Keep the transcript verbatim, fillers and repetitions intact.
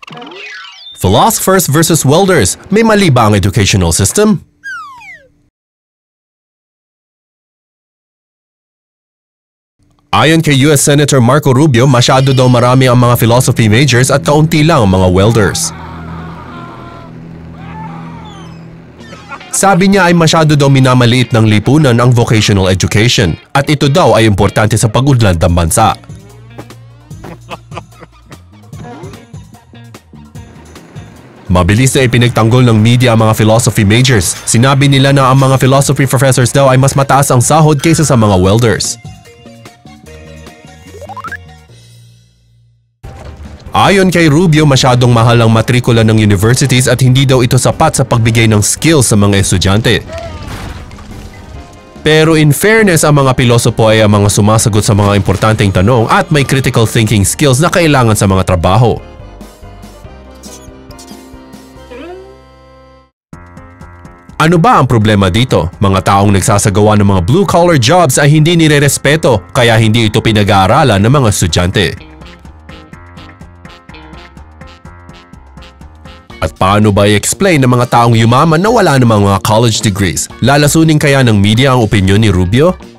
Philosophers versus welders, may mali ba ang educational system? Ayon kay U S Senator Marco Rubio, masyado daw marami ang mga philosophy majors at kaunti lang ang mga welders. Sabi niya ay masyado daw minamaliit ng lipunan ang vocational education at ito daw ay importante sa pag-unlad ng bansa. Mabilis na ipinagtanggol ng media ang mga philosophy majors. Sinabi nila na ang mga philosophy professors daw ay mas mataas ang sahod kaysa sa mga welders. Ayon kay Rubio, masyadong mahal ang matrikula ng universities at hindi daw ito sapat sa pagbigay ng skills sa mga estudyante. Pero in fairness, ang mga pilosopo ay ang mga sumasagot sa mga importanteng tanong at may critical thinking skills na kailangan sa mga trabaho. Ano ba ang problema dito? Mga taong nagsasagawa ng mga blue-collar jobs ay hindi nirerespeto kaya hindi ito pinag-aaralan ng mga estudyante. At paano ba i-explain ng mga taong yumaman na wala namang mga college degrees? Lalasunin kaya ng media ang opinyon ni Rubio?